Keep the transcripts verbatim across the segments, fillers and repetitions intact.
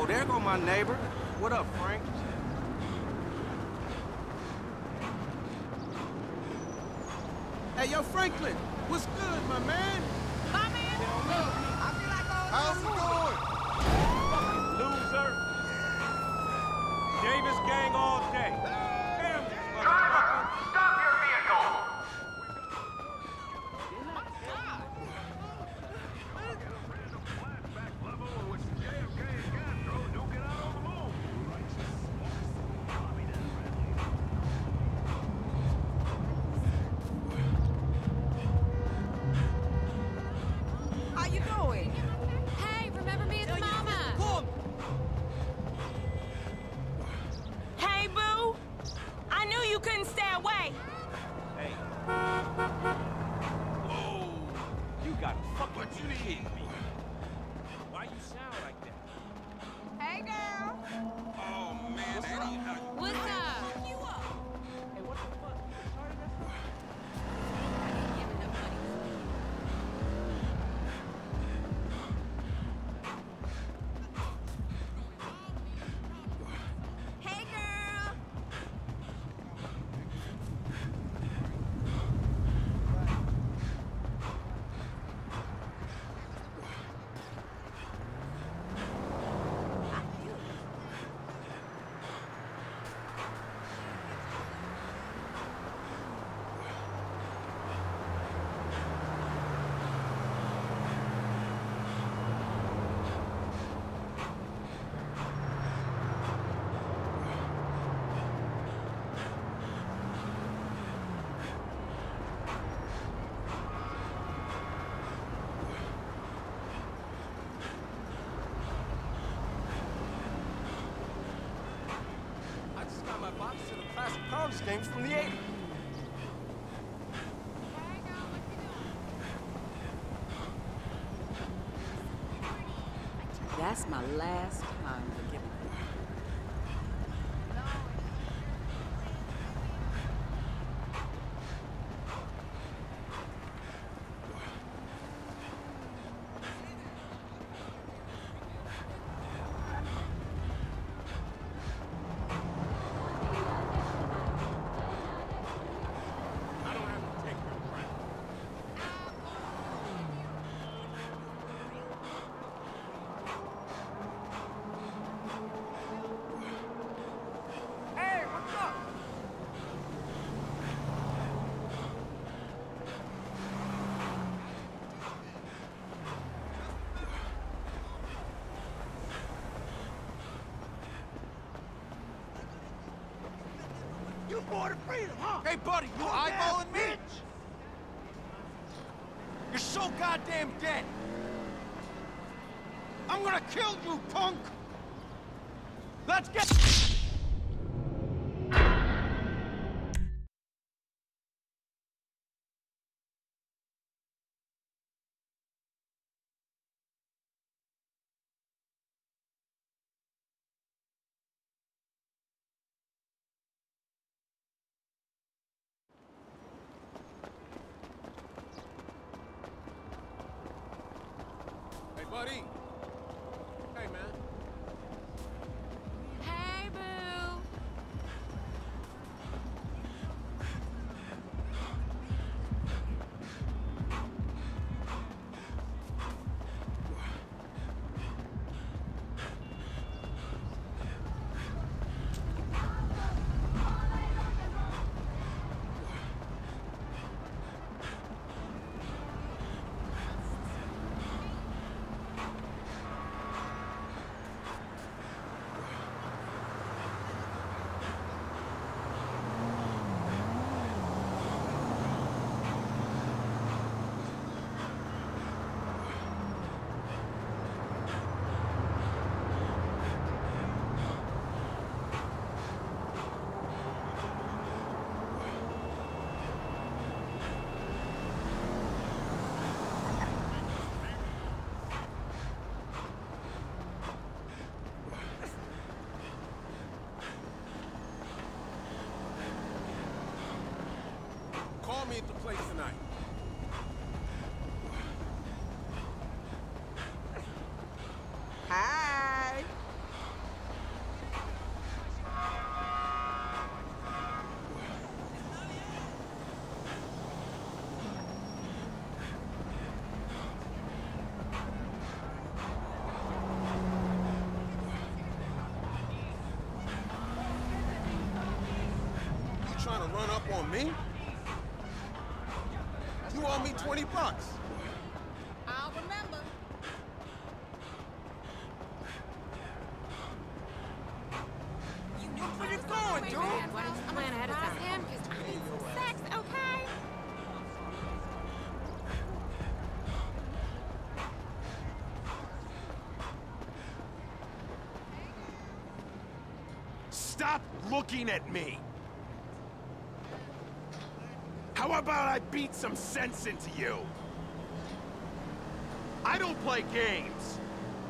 there go my neighbor. What up, Frank? Hey, yo, Franklin, what's good, my man? My man? I feel like all How's it going? Fucking loser. Davis gang all day. Damn these motherfuckers. Stop your vehicle! How you doing? Hey, remember me? It's Mama. Hey, boo! I knew you couldn't stay away. Hey. Whoa. You got fucking you kidding me. Why you sound like that? Hey, girl. Oh, man, that ain't how you... What's up? You up? Hey, what the fuck? Hey, girl. I just got my box to the classic college games from the eighties. That's my last time to give it. I don't have to take your crap. Hey, what's up? You bought a freedom, huh? Hey, buddy, you eyeballing me? You're so goddamn dead. I'm gonna kill you, punk! Let's get... Hey, buddy. Hey, man. Hey, boo. Call me at the place tonight. Hi. on me. You owe me twenty bucks. I'll remember. You know where it's going, Wait, dude. man, why don't you plan ahead of time? Him, 'cause I need some sex, okay? Stop looking at me! How about I beat some sense into you? I don't play games!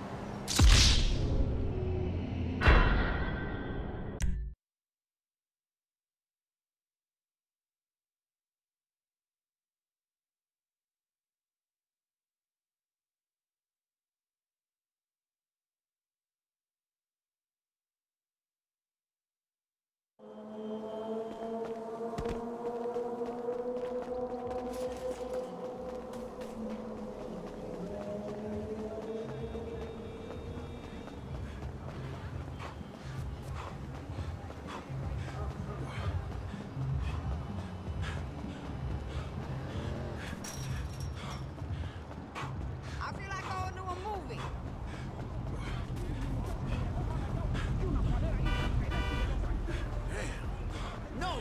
I feel like going to a movie. No!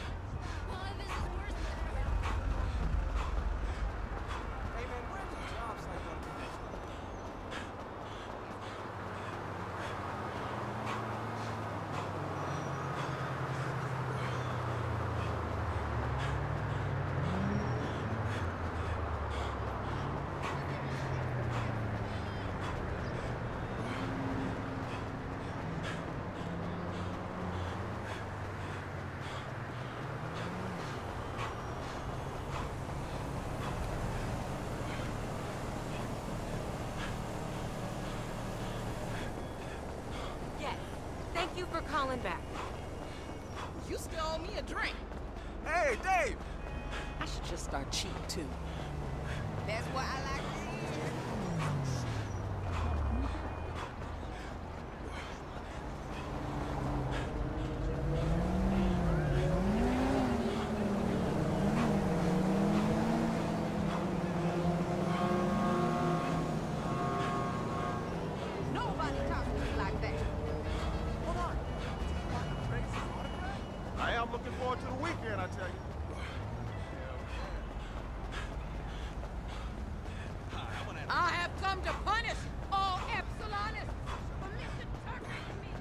Hey, man, where do jobs like that come from? Yes. Thank you for calling back. You still owe me a drink. Hey, Dave! I should just start cheap, too. That's what I like to hear. Nobody talks to me like that. Hold on. I am looking forward to the weekend, I tell you. I have come to punish all Epsilonists for misinterpreting me.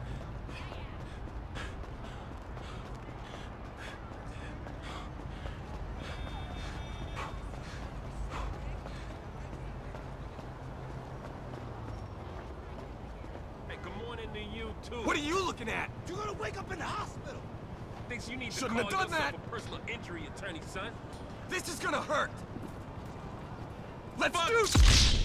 Hey, good morning to you, too. What are you looking at? You're gonna wake up in the hospital. Thinks you need to Shouldn't call have done yourself that. a personal injury attorney, son. This is gonna hurt! Let's Fuck. do...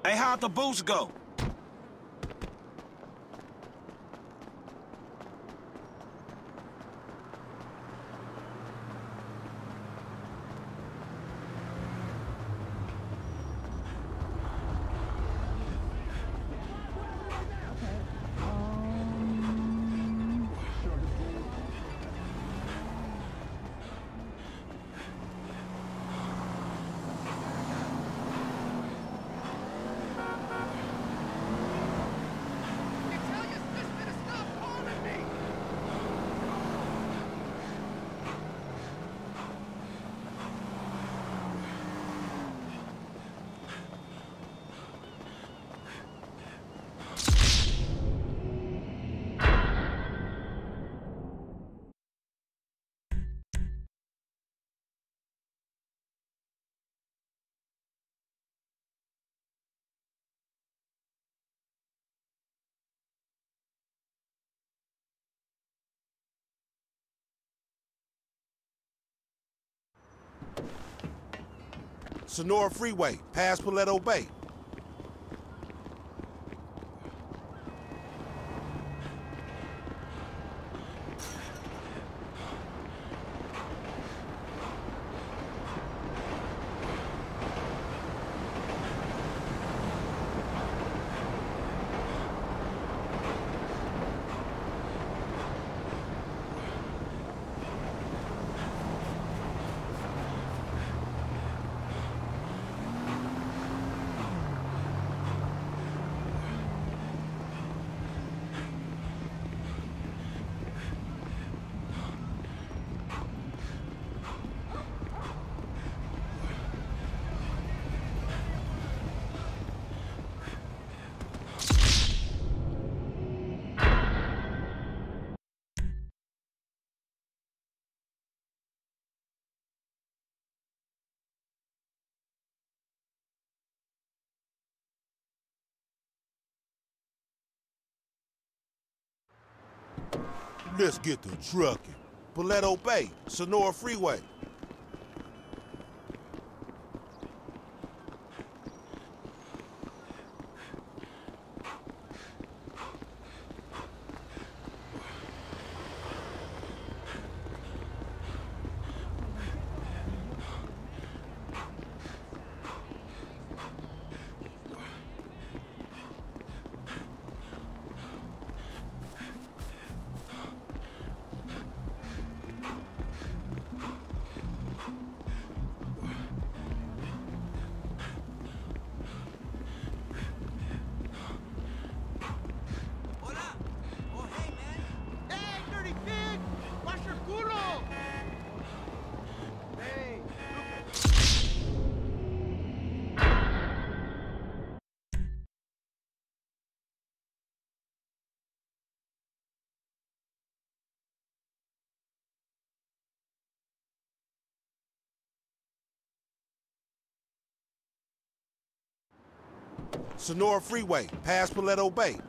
Hey, how'd the boost go? Sonora Freeway, past Paleto Bay. Let's get to trucking. Paleto Bay, Sonora Freeway. Sonora Freeway, past Paleto Bay.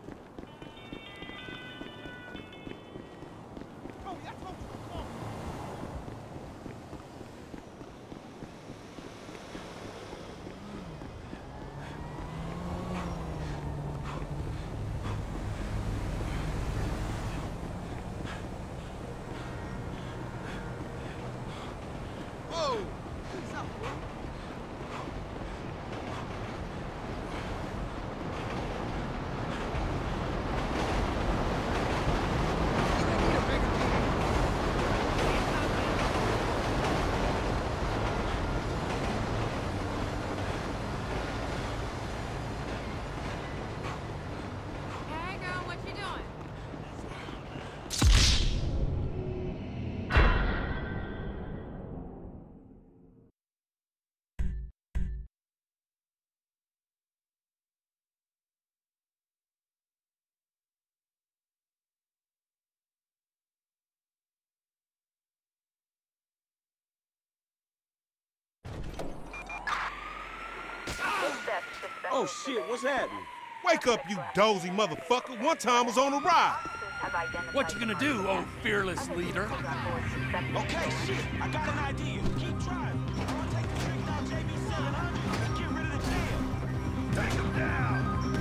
Oh shit, what's happening? Wake up, you dozy motherfucker. One time was on a ride. What you gonna do, oh fearless leader? Okay, shit, I got an idea. Keep driving. I'm gonna take the trick down J B seven hundred and get rid of the jail.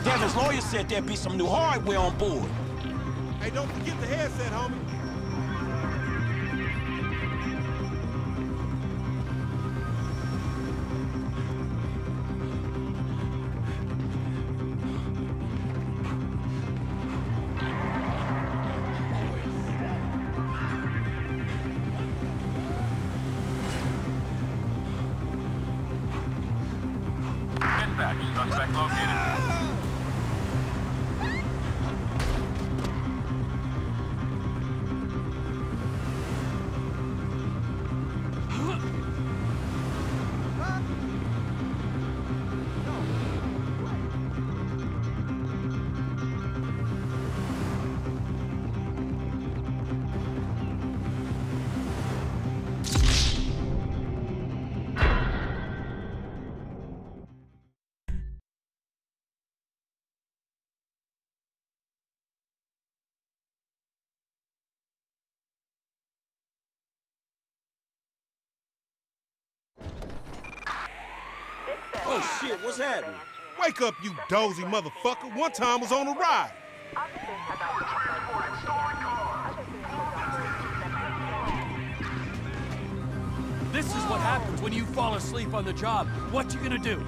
Devin's lawyer said there'd be some new hardware on board. Hey, don't forget the headset, homie. Dispatch, suspect located. Oh shit, what's happening? Wake up, you dozy motherfucker. One time was on a ride. This is what happens when you fall asleep on the job. What you gonna do?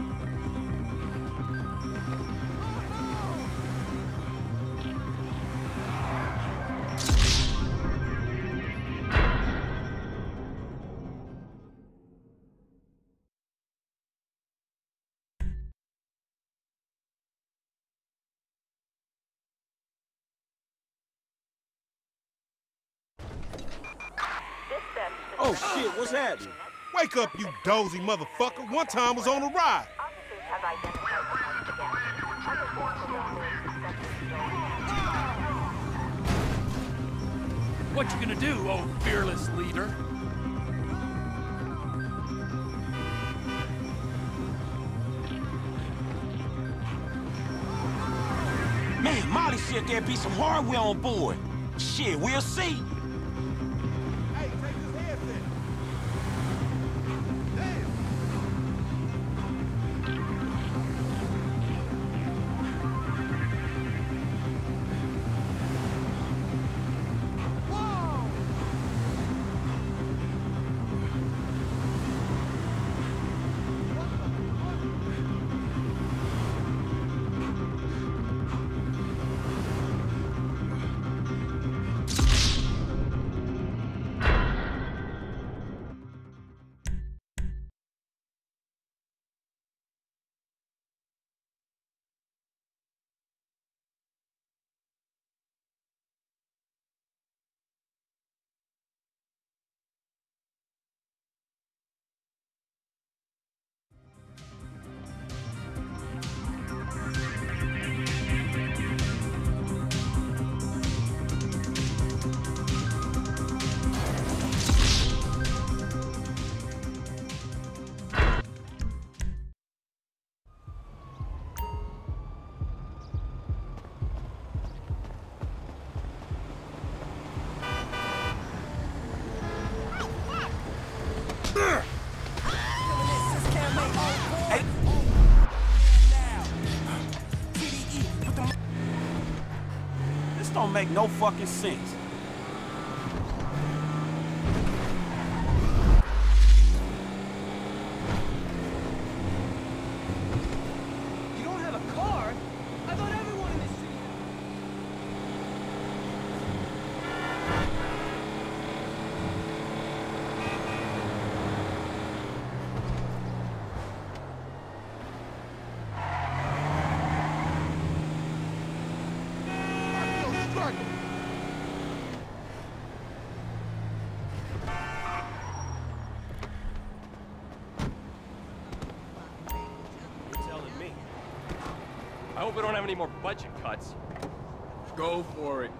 Oh shit, what's happening? Wake up, you dozy motherfucker. One time was on a ride. What you gonna do, oh fearless leader? Man, Molly said there'd be some hardware on board. Shit, we'll see. Hey, take this headset. Damn. This don't make no fucking sense. You don't have a car? I thought everyone in this city had. I feel struggling. You're telling me. I hope we don't have any more budget cuts. Go for it.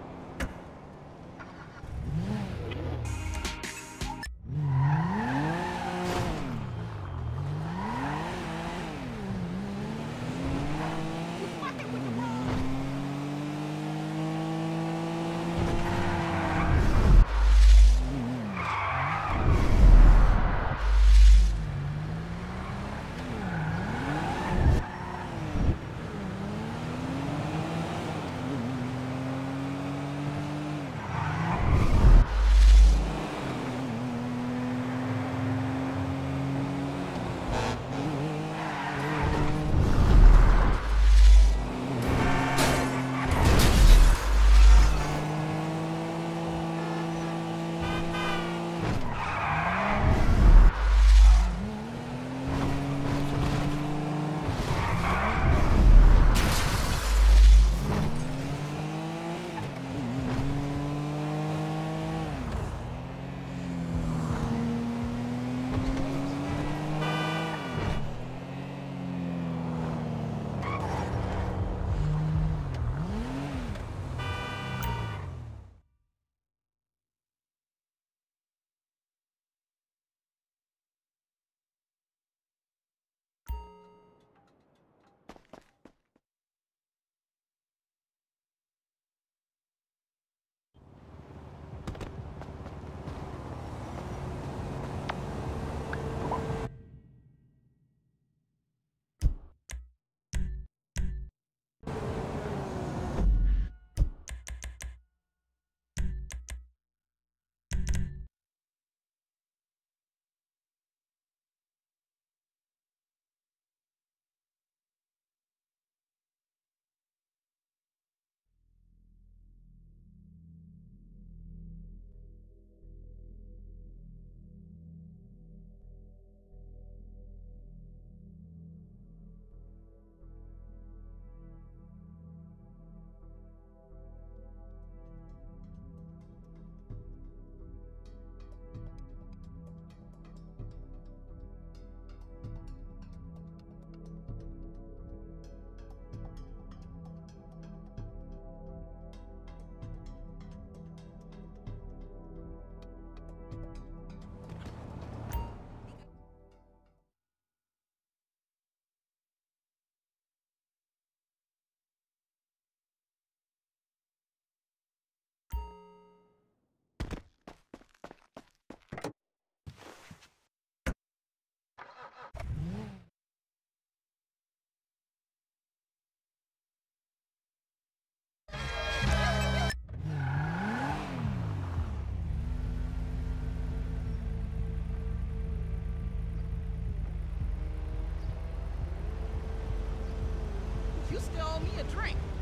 you still owe me a drink.